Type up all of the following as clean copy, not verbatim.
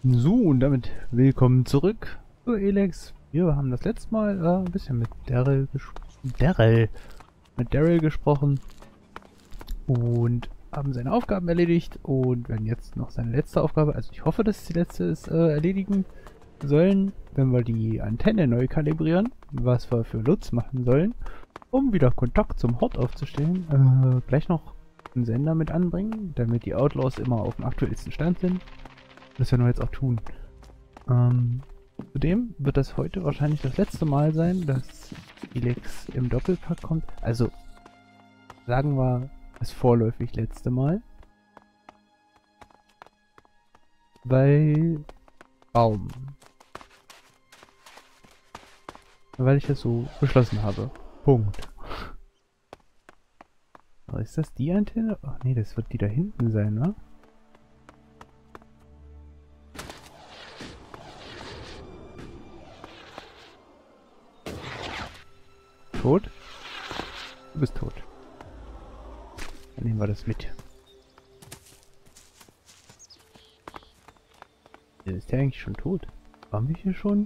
So, und damit willkommen zurück zu Elex. Wir haben das letzte Mal ein bisschen mit Daryl gesprochen und haben seine Aufgaben erledigt und werden jetzt noch seine letzte Aufgabe, also ich hoffe, dass es die letzte ist, erledigen sollen, wenn wir die Antenne neu kalibrieren, was wir für Lutz machen sollen, um wieder Kontakt zum Hort aufzustellen. Gleich noch einen Sender mit anbringen, damit die Outlaws immer auf dem aktuellsten Stand sind. Das werden wir jetzt auch tun. Zudem wird das heute wahrscheinlich das letzte Mal sein, dass Elex im Doppelpack kommt. Also, sagen wir das vorläufig letzte Mal. Weil... Baum. Weil ich das so beschlossen habe. Punkt. Aber ist das die Antenne? Ach nee, das wird die da hinten sein, ne? Tot? Du bist tot. Dann nehmen wir das mit. Ist der eigentlich schon tot? Waren wir hier schon?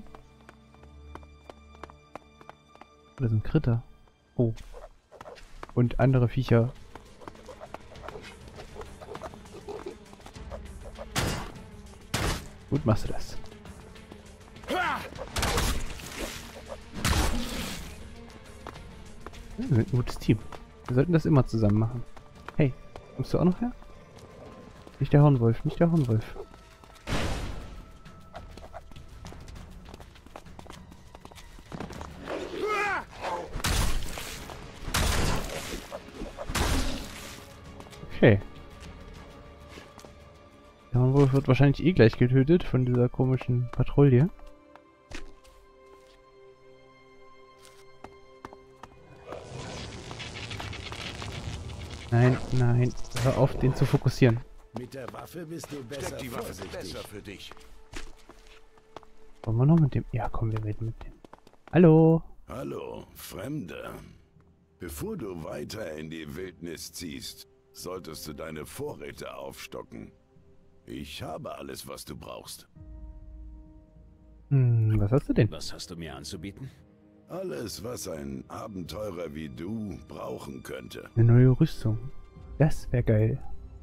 Das sind Kritter. Oh. Und andere Viecher. Gut machst du das. Wir sind ein gutes Team. Wir sollten das immer zusammen machen. Hey, kommst du auch noch her? Nicht der Hornwolf, nicht der Hornwolf. Okay. Der Hornwolf wird wahrscheinlich eh gleich getötet von dieser komischen Patrouille. Nein, nein, hör auf, den zu fokussieren. Mit der Waffe bist du besser. Die Waffe ist vorsichtig. besser für dich. Wollen wir noch mit dem... Ja, kommen wir mit dem. Hallo? Hallo, Fremder. Bevor du weiter in die Wildnis ziehst, solltest du deine Vorräte aufstocken. Ich habe alles, was du brauchst. Was hast du denn? Was hast du mir anzubieten? Alles, was ein Abenteurer wie du brauchen könnte. Eine neue Rüstung. Das wäre geil.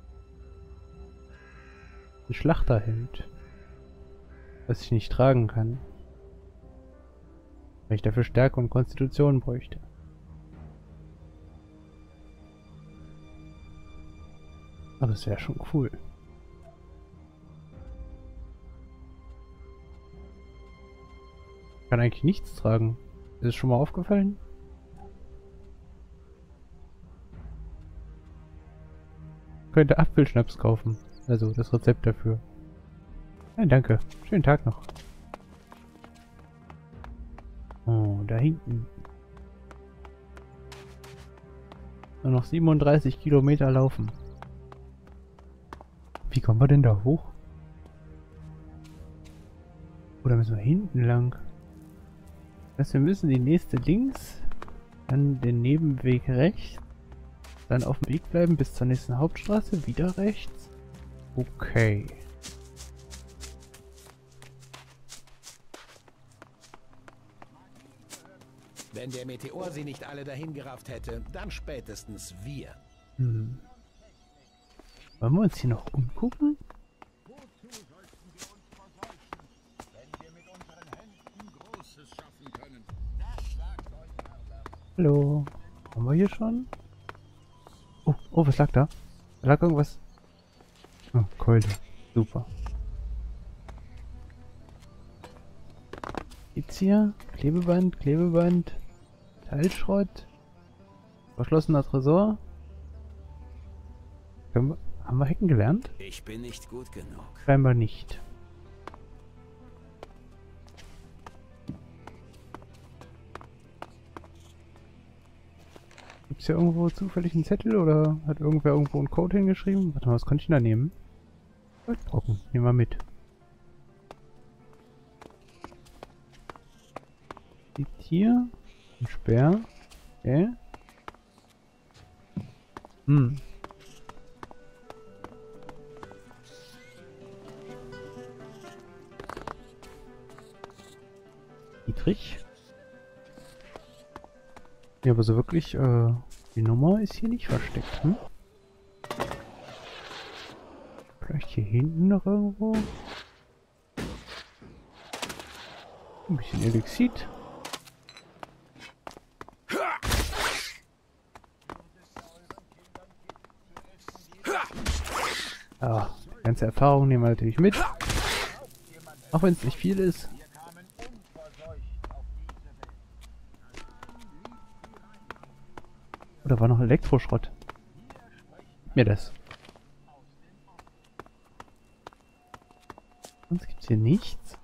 Ein Schlachterhemd. Was ich nicht tragen kann. Weil ich dafür Stärke und Konstitution bräuchte. Aber es wäre schon cool. Ich kann eigentlich nichts tragen. Ist es schon mal aufgefallen? Ich könnte Apfelschnaps kaufen. Also das Rezept dafür. Nein, danke. Schönen Tag noch. Oh, da hinten. Nur noch 37 Kilometer laufen. Wie kommen wir denn da hoch? Oder müssen wir hinten lang? Das heißt, wir müssen die nächste links, dann den Nebenweg rechts, dann auf dem Weg bleiben bis zur nächsten Hauptstraße, wieder rechts. Okay. Wenn der Meteor sie nicht alle dahin gerafft hätte, dann spätestens wir. Wollen wir uns hier noch umgucken? Hallo. Haben wir hier schon? Oh, oh, was lag da? Da lag irgendwas. Oh, Keule. Super. Gibt's hier? Klebeband, Klebeband. Teilschrott. Verschlossener Tresor. Haben wir hacken gelernt? Ich bin nicht gut genug. Scheinbar nicht. Gibt es hier irgendwo zufällig einen Zettel oder hat irgendwer irgendwo einen Code hingeschrieben? Warte mal, was konnte ich denn da nehmen? Goldbrocken. Nehmen wir mit. Liegt hier ein Speer. Okay. Friedrich. Ja, aber so wirklich, die Nummer ist hier nicht versteckt, hm? Vielleicht hier hinten noch irgendwo? Ein bisschen Elixit. Ja, die ganze Erfahrung nehmen wir natürlich mit. Auch wenn es nicht viel ist. Oder war noch Elektroschrott? Mir das. Sonst gibt's hier nichts.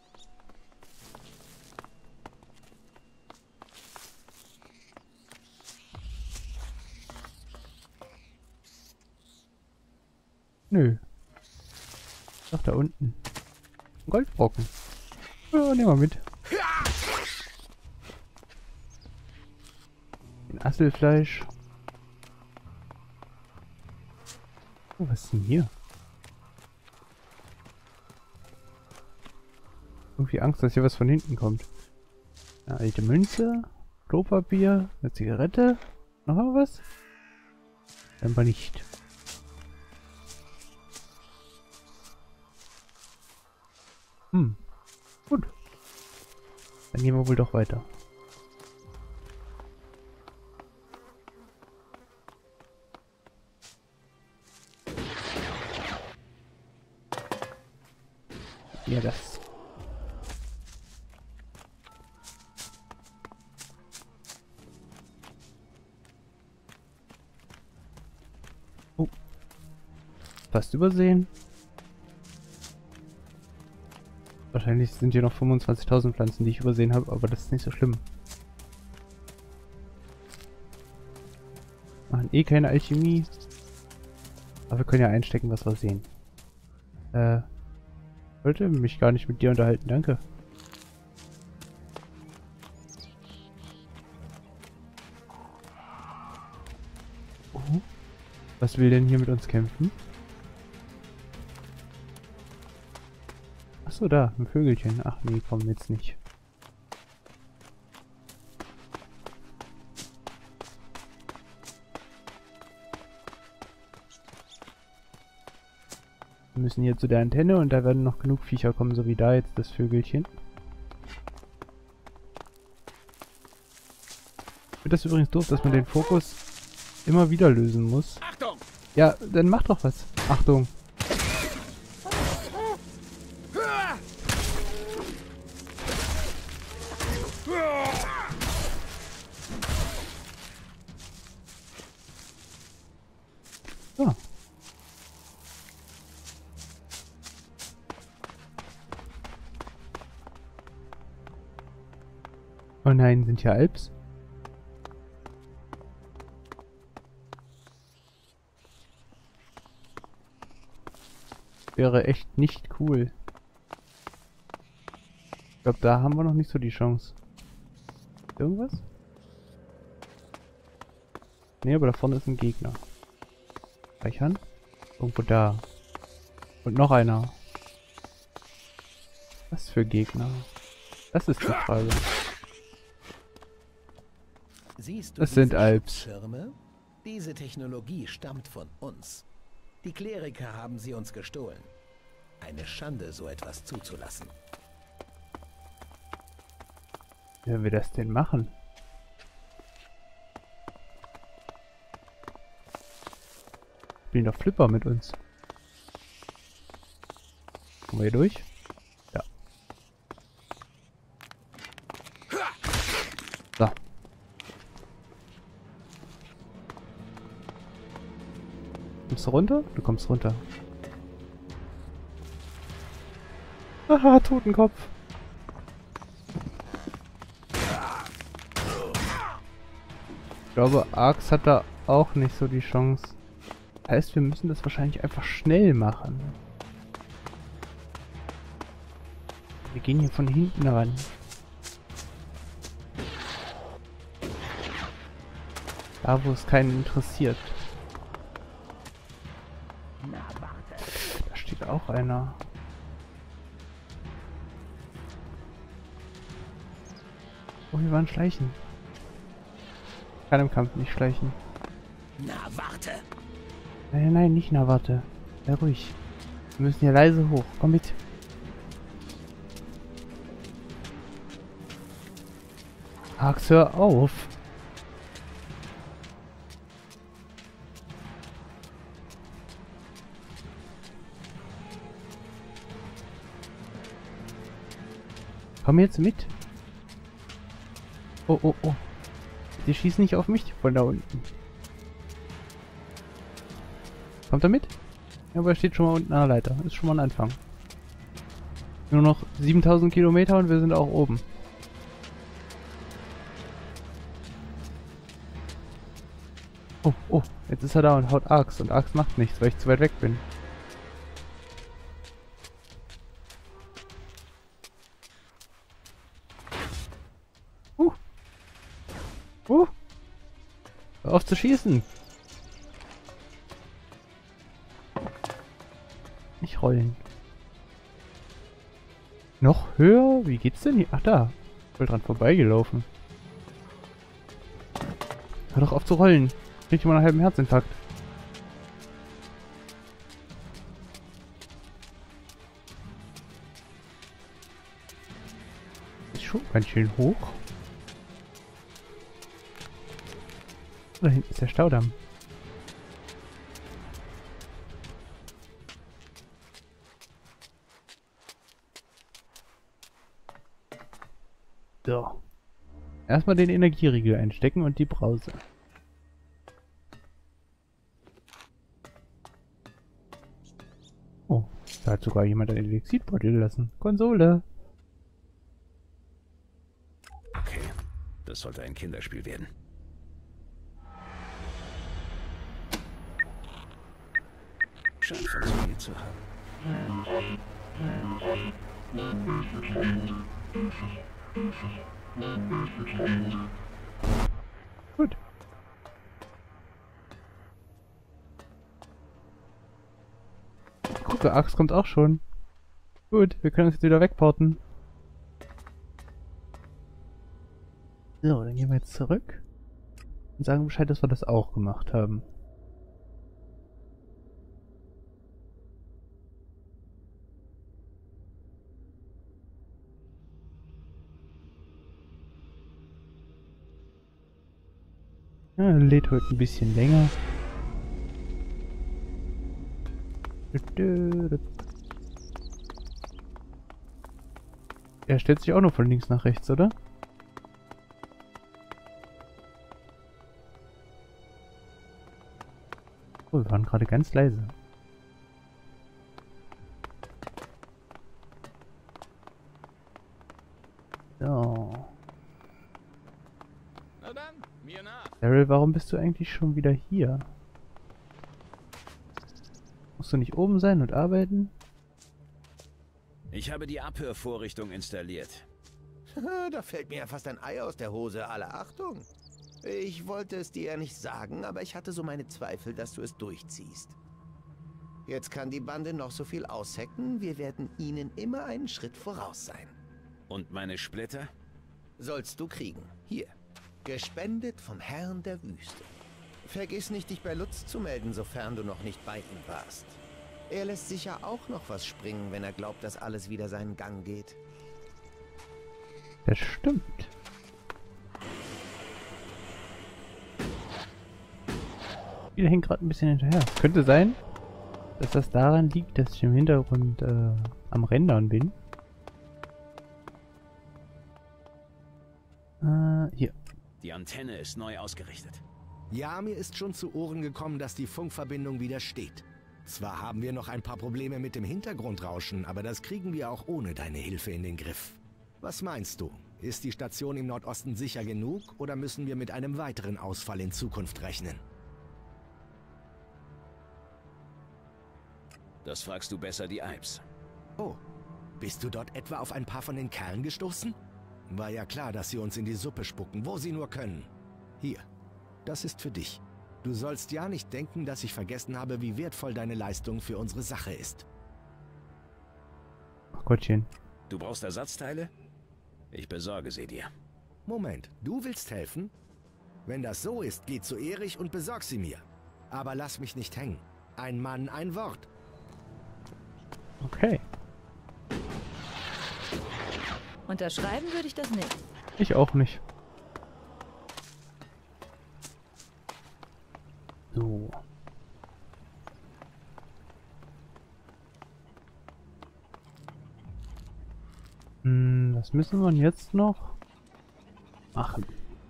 Nö. Doch, da unten. Ein Goldbrocken. Ja, nehmen wir mit. Ein Asselfleisch. Oh, was ist denn hier? Irgendwie Angst, dass hier was von hinten kommt. Eine alte Münze, Klopapier, eine Zigarette. Noch was? Scheinbar nicht. Gut. Dann gehen wir wohl doch weiter. Ja, das. Oh. Fast übersehen. Wahrscheinlich sind hier noch 25.000 Pflanzen, die ich übersehen habe, aber das ist nicht so schlimm. Machen eh keine Alchemie. Aber wir können ja einstecken, was wir sehen. Wollte mich gar nicht mit dir unterhalten, danke. Was will denn hier mit uns kämpfen? Achso, da, ein Vögelchen. Ach nee, komm jetzt nicht. Wir müssen hier zu der Antenne und da werden noch genug Viecher kommen, so wie da jetzt das Vögelchen. Ich finde das übrigens doof, dass man den Fokus immer wieder lösen muss. Achtung! Ja, dann mach doch was. Achtung. So. Oh nein, sind hier Alps? Wäre echt nicht cool. Ich glaube, da haben wir noch nicht so die Chance. Irgendwas? Nee, aber da vorne ist ein Gegner. Speichern? Irgendwo da. Und noch einer. Was für Gegner? Das ist die Frage. Siehst du Das sind diese Alps. Schutzschirme? Diese Technologie stammt von uns. Die Kleriker haben sie uns gestohlen. Eine Schande, so etwas zuzulassen. Wie werden wir das denn machen? Spielen doch Flipper mit uns. Kommen wir hier durch? Ja. So. Kommst du runter? Du kommst runter. Aha, Totenkopf. Ich glaube, Arx hat da auch nicht so die Chance. Heißt, wir müssen das wahrscheinlich einfach schnell machen. Wir gehen hier von hinten ran. Da, wo es keinen interessiert. Da steht auch einer. Oh, wir waren schleichen. Kann im Kampf nicht schleichen. Na, warte. Nein, nein, nein, nicht, na warte. Sei ruhig. Wir müssen hier leise hoch. Komm mit. Ax, hör auf. Komm jetzt mit. Oh, oh, oh. Die schießen nicht auf mich von da unten. Kommt er mit? Ja, aber er steht schon mal unten an der Leiter. Ist schon mal ein Anfang. Nur noch 7000 Kilometer und wir sind auch oben. Oh, oh. Jetzt ist er da und haut Axt. Und Axt macht nichts, weil ich zu weit weg bin. Hör auf zu schießen! Nicht rollen. Noch höher? Wie geht's denn hier? Ach da. Voll dran vorbeigelaufen. Hör doch auf zu rollen. Krieg ich mal einen halben Herzinfarkt. Ist schon ganz schön hoch. Da hinten ist der Staudamm. So. Erstmal den Energieriegel einstecken und die Brause. Oh, da hat sogar jemand einen Elixidbeutel gelassen. Konsole. Okay, das sollte ein Kinderspiel werden. Scheint funktioniert zu haben. Gut. Gucke, Axt kommt auch schon. Gut, wir können uns jetzt wieder wegporten. So, dann gehen wir jetzt zurück und sagen Bescheid, dass wir das auch gemacht haben. Ja, lädt heute ein bisschen länger. Er stellt sich auch nur von links nach rechts, oder? Oh, wir waren gerade ganz leise. So. Na dann, mir nach. Daryl, warum bist du eigentlich schon wieder hier? Musst du nicht oben sein und arbeiten? Ich habe die Abhörvorrichtung installiert. Da fällt mir ja fast ein Ei aus der Hose, alle Achtung. Ich wollte es dir ja nicht sagen, aber ich hatte so meine Zweifel, dass du es durchziehst. Jetzt kann die Bande noch so viel aushecken, wir werden ihnen immer einen Schritt voraus sein. Und meine Splitter? Sollst du kriegen. Hier. Gespendet vom Herrn der Wüste. Vergiss nicht, dich bei Lutz zu melden, sofern du noch nicht bei ihm warst. Er lässt sicher auch noch was springen, wenn er glaubt, dass alles wieder seinen Gang geht. Das stimmt. Wieder hängt gerade ein bisschen hinterher. Es könnte sein, dass das daran liegt, dass ich im Hintergrund am Rendern bin. Hier. Die Antenne ist neu ausgerichtet. Ja, mir ist schon zu Ohren gekommen, dass die Funkverbindung wieder steht. Zwar haben wir noch ein paar Probleme mit dem Hintergrundrauschen, aber das kriegen wir auch ohne deine Hilfe in den Griff. Was meinst du? Ist die Station im Nordosten sicher genug oder müssen wir mit einem weiteren Ausfall in Zukunft rechnen? Das fragst du besser die Alps. Oh, bist du dort etwa auf ein paar von den Kerlen gestoßen? War ja klar, dass sie uns in die Suppe spucken, wo sie nur können. Hier, das ist für dich. Du sollst ja nicht denken, dass ich vergessen habe, wie wertvoll deine Leistung für unsere Sache ist. Ach Gottchen. Du brauchst Ersatzteile? Ich besorge sie dir. Moment, du willst helfen? Wenn das so ist, geh zu Erich und besorg sie mir. Aber lass mich nicht hängen. Ein Mann, ein Wort. Okay. Unterschreiben würde ich das nicht. Ich auch nicht. So. Was müssen wir jetzt noch machen?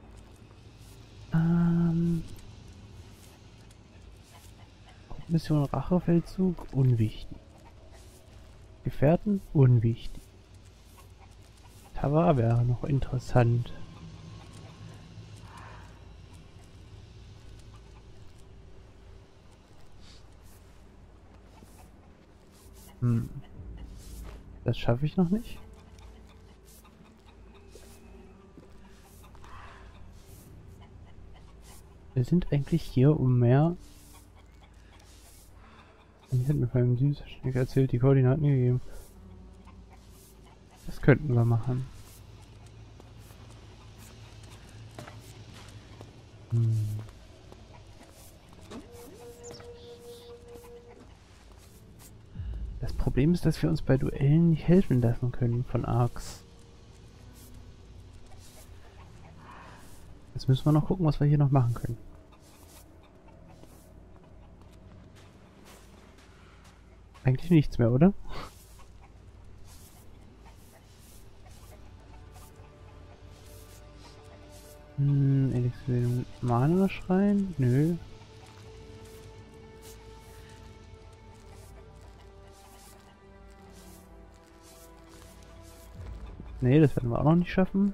Mission Rachefeldzug, unwichtig. Gefährten, unwichtig. Tower wäre noch interessant. Das schaffe ich noch nicht. Wir sind eigentlich hier, um mehr... Ich hätte mir von einem Süßschneck erzählt, die Koordinaten gegeben. Das könnten wir machen. Das Problem ist, dass wir uns bei Duellen nicht helfen lassen können von Arx. Jetzt müssen wir noch gucken, was wir hier noch machen können. Eigentlich nichts mehr, oder? Elixir Mana Schrein? Nö. Nee, das werden wir auch noch nicht schaffen.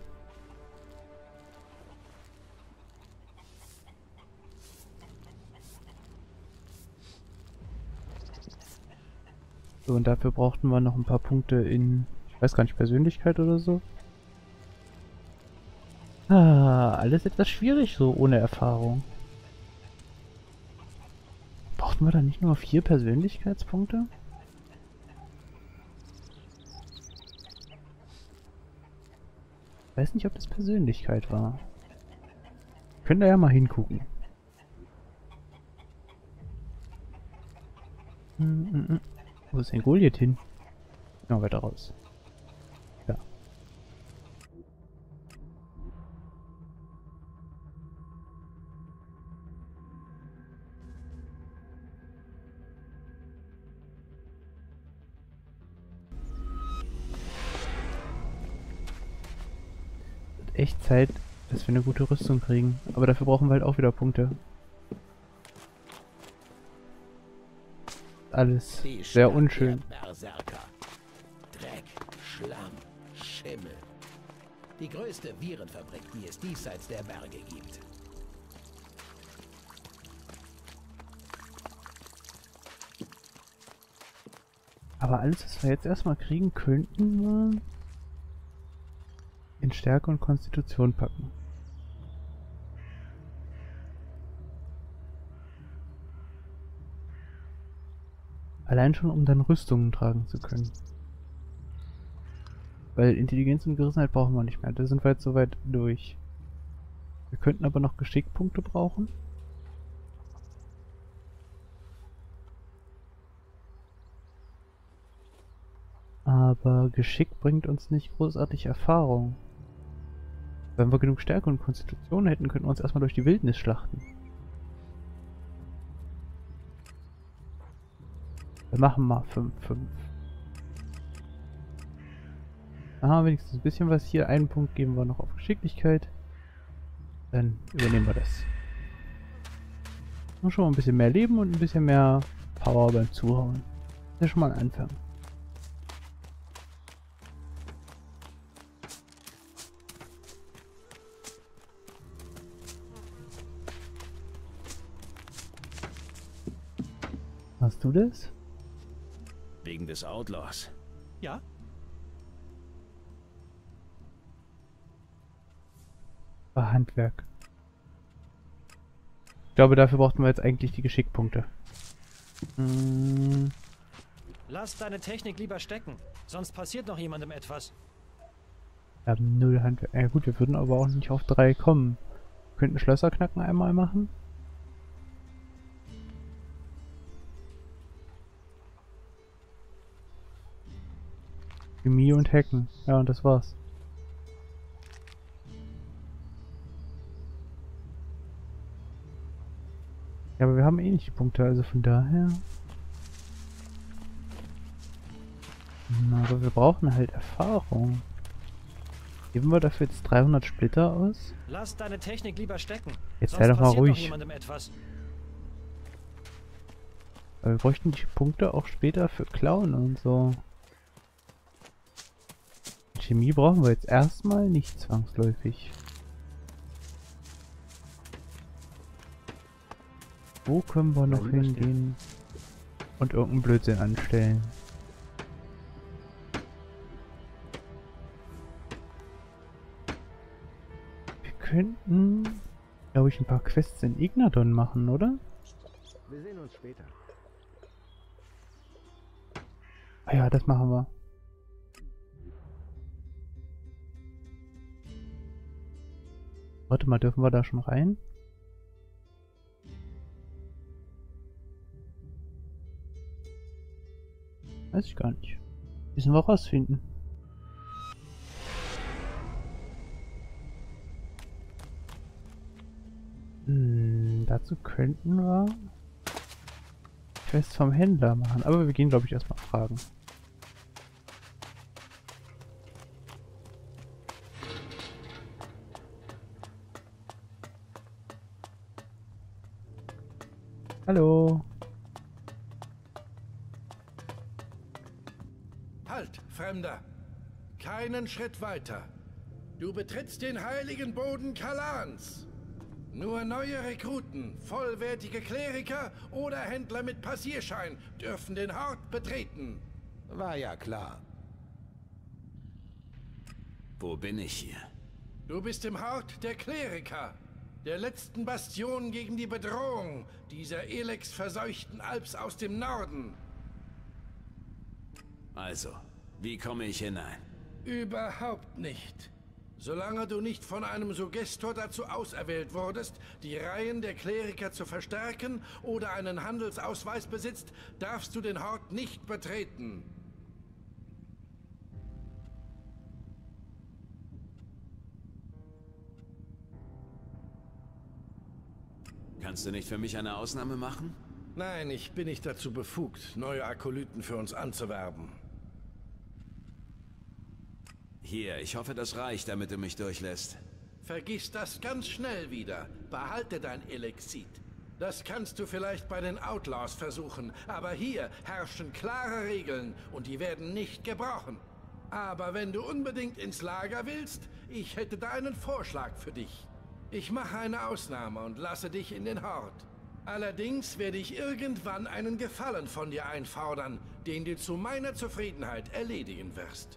So, und dafür brauchten wir noch ein paar Punkte in, ich weiß gar nicht, Persönlichkeit oder so. Alles etwas schwierig so ohne Erfahrung. Brauchten wir da nicht nur 4 Persönlichkeitspunkte? Ich weiß nicht, ob das Persönlichkeit war. Könnt ihr ja mal hingucken. Wo ist denn Goliath hin? Noch weiter raus. Ja. Wird echt Zeit, dass wir eine gute Rüstung kriegen. Aber dafür brauchen wir halt auch wieder Punkte. Alles sehr unschön. Berserker. Dreck, Schlamm, Schimmel. Die größte Virenfabrik, die es diesseits der Berge gibt. Aber alles, was wir jetzt erstmal kriegen, könnten wir in Stärke und Konstitution packen. Allein schon, um dann Rüstungen tragen zu können. Weil Intelligenz und Gerissenheit brauchen wir nicht mehr. Da sind wir jetzt soweit durch. Wir könnten aber noch Geschickpunkte brauchen. Aber Geschick bringt uns nicht großartig Erfahrung. Wenn wir genug Stärke und Konstitution hätten, könnten wir uns erstmal durch die Wildnis schlachten. Wir machen mal 5. Aha, wenigstens ein bisschen was hier. Einen Punkt geben wir noch auf Geschicklichkeit. Dann übernehmen wir das. Und schon mal ein bisschen mehr Leben und ein bisschen mehr Power beim Zuhauen. Das ist schon mal ein Anfang. Hast du das? Wegen des Outlaws. Ja? War Handwerk. Ich glaube, dafür brauchten wir jetzt eigentlich die Geschickpunkte. Lass deine Technik lieber stecken, sonst passiert noch jemandem etwas. Wir haben 0 Handwerk. Ja gut, wir würden aber auch nicht auf 3 kommen. Wir könnten Schlösserknacken einmal machen. Chemie und Hacken. Ja, und das war's. Ja, aber wir haben eh nicht die Punkte, also von daher... Na, aber wir brauchen halt Erfahrung. Geben wir dafür jetzt 300 Splitter aus? Lass deine Technik lieber stecken. Jetzt Sonst sei doch mal passiert ruhig. jemandem etwas. Aber wir bräuchten die Punkte auch später für Klauen und so. Chemie brauchen wir jetzt erstmal nicht zwangsläufig. Wo können wir noch hingehen und irgendeinen Blödsinn anstellen? Wir könnten, glaube ich, ein paar Quests in Ignadon machen, oder? Wir sehen uns später. Ah ja, das machen wir. Warte mal, dürfen wir da schon rein? Weiß ich gar nicht. Müssen wir rausfinden. Dazu könnten wir Quest vom Händler machen, aber wir gehen, glaube ich, erstmal fragen. Hallo. Halt, Fremder! Keinen Schritt weiter. Du betrittst den heiligen Boden Kalans. Nur neue Rekruten, vollwertige Kleriker oder Händler mit Passierschein dürfen den Hort betreten. War ja klar. Wo bin ich hier? Du bist im Hort der Kleriker, der letzten Bastion gegen die Bedrohung dieser Elex-verseuchten Alps aus dem Norden. Also, wie komme ich hinein? Überhaupt nicht. Solange du nicht von einem Suggestor dazu auserwählt wurdest, die Reihen der Kleriker zu verstärken oder einen Handelsausweis besitzt, darfst du den Hort nicht betreten. Kannst du nicht für mich eine Ausnahme machen? Nein, ich bin nicht dazu befugt, neue Akolyten für uns anzuwerben. Hier, ich hoffe, das reicht, damit du mich durchlässt. Vergiss das ganz schnell wieder. Behalte dein Elexit. Das kannst du vielleicht bei den Outlaws versuchen, aber hier herrschen klare Regeln und die werden nicht gebrochen. Aber wenn du unbedingt ins Lager willst, ich hätte da einen Vorschlag für dich. Ich mache eine Ausnahme und lasse dich in den Hort. Allerdings werde ich irgendwann einen Gefallen von dir einfordern, den du zu meiner Zufriedenheit erledigen wirst.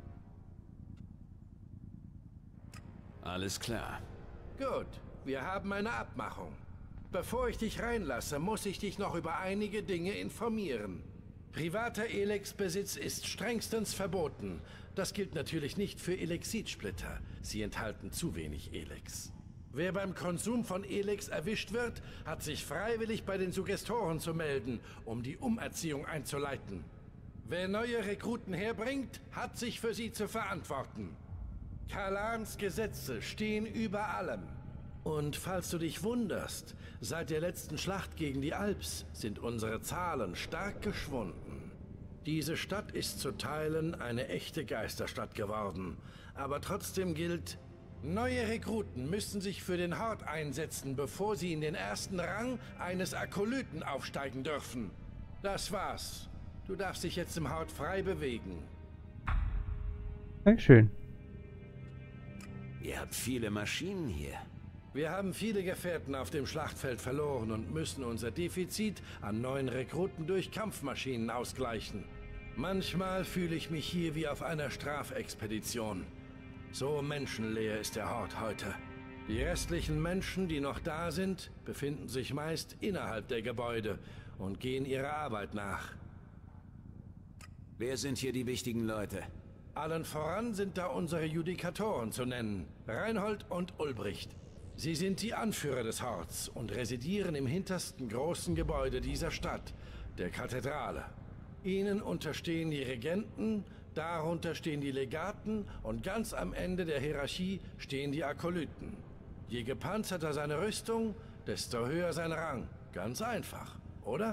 Alles klar. Gut, wir haben eine Abmachung. Bevor ich dich reinlasse, muss ich dich noch über einige Dinge informieren. Privater Elex-Besitz ist strengstens verboten. Das gilt natürlich nicht für Elexitsplitter. Sie enthalten zu wenig Elex. Wer beim Konsum von Elex erwischt wird, hat sich freiwillig bei den Suggestoren zu melden, um die Umerziehung einzuleiten. Wer neue Rekruten herbringt, hat sich für sie zu verantworten. Kalans Gesetze stehen über allem. Und falls du dich wunderst, seit der letzten Schlacht gegen die Alps sind unsere Zahlen stark geschwunden. Diese Stadt ist zu Teilen eine echte Geisterstadt geworden. Aber trotzdem gilt, neue Rekruten müssen sich für den Hort einsetzen, bevor sie in den ersten Rang eines Akolyten aufsteigen dürfen. Das war's. Du darfst dich jetzt im Hort frei bewegen. Dankeschön. Ihr habt viele Maschinen hier. Wir haben viele Gefährten auf dem Schlachtfeld verloren und müssen unser Defizit an neuen Rekruten durch Kampfmaschinen ausgleichen. Manchmal fühle ich mich hier wie auf einer Strafexpedition. So menschenleer ist der Hort heute. Die restlichen Menschen, die noch da sind, befinden sich meist innerhalb der Gebäude und gehen ihrer Arbeit nach. Wer sind hier die wichtigen Leute? Allen voran sind da unsere Judikatoren zu nennen, Reinhold und Ulbricht. Sie sind die Anführer des Horts und residieren im hintersten großen Gebäude dieser Stadt, der Kathedrale. Ihnen unterstehen die Regenten, darunter stehen die Legaten und ganz am Ende der Hierarchie stehen die Akolyten. Je gepanzerter seine Rüstung, desto höher sein Rang. Ganz einfach, oder?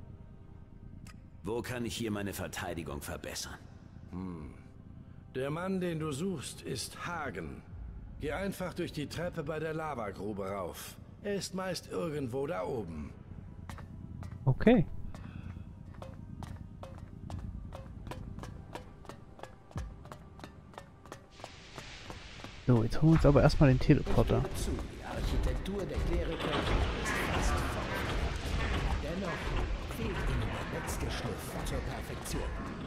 Wo kann ich hier meine Verteidigung verbessern? Der Mann, den du suchst, ist Hagen. Geh einfach durch die Treppe bei der Lavagrube rauf. Er ist meist irgendwo da oben. Okay. So, jetzt holen wir uns aber erstmal den Teleporter. Die Architektur der Kleriker ist fast voll. Dennoch fehlt ihnen der letzte Schliff zur Perfektion.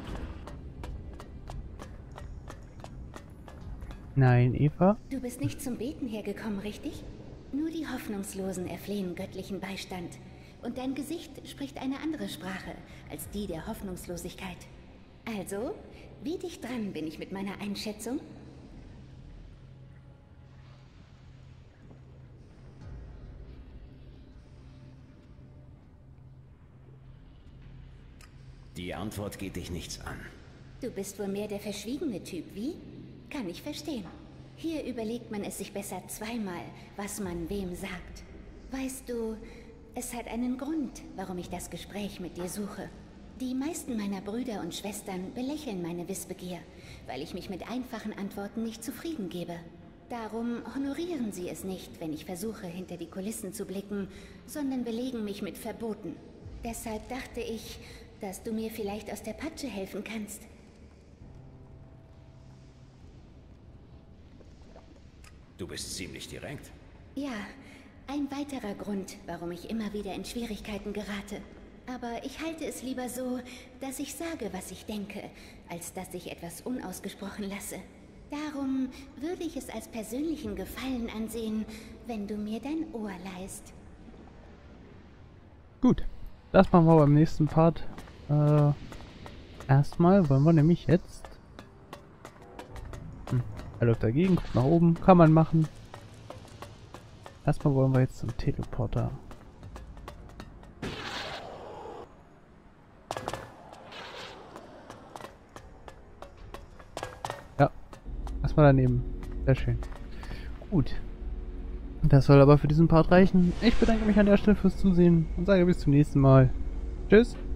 Nein, Eva. Du bist nicht zum Beten hergekommen, richtig? Nur die Hoffnungslosen erflehen göttlichen Beistand. Und dein Gesicht spricht eine andere Sprache als die der Hoffnungslosigkeit. Also, wie dicht dran bin ich mit meiner Einschätzung? Die Antwort geht dich nichts an. Du bist wohl mehr der verschwiegene Typ, wie? Kann ich verstehen. Hier überlegt man es sich besser zweimal, was man wem sagt. Weißt du, es hat einen Grund, warum ich das Gespräch mit dir suche. Die meisten meiner Brüder und Schwestern belächeln meine Wissbegier, weil ich mich mit einfachen Antworten nicht zufrieden gebe. Darum honorieren sie es nicht, wenn ich versuche, hinter die Kulissen zu blicken, sondern belegen mich mit Verboten. Deshalb dachte ich, dass du mir vielleicht aus der Patsche helfen kannst. Du bist ziemlich direkt. Ja, ein weiterer Grund, warum ich immer wieder in Schwierigkeiten gerate. Aber ich halte es lieber so, dass ich sage, was ich denke, als dass ich etwas unausgesprochen lasse. Darum würde ich es als persönlichen Gefallen ansehen, wenn du mir dein Ohr leihst. Gut, das machen wir beim nächsten Part. Erstmal wollen wir nämlich jetzt... Er läuft dagegen, guckt nach oben, kann man machen. Erstmal wollen wir jetzt zum Teleporter. Ja, erstmal daneben. Sehr schön. Gut. Das soll aber für diesen Part reichen. Ich bedanke mich an der Stelle fürs Zusehen und sage bis zum nächsten Mal. Tschüss.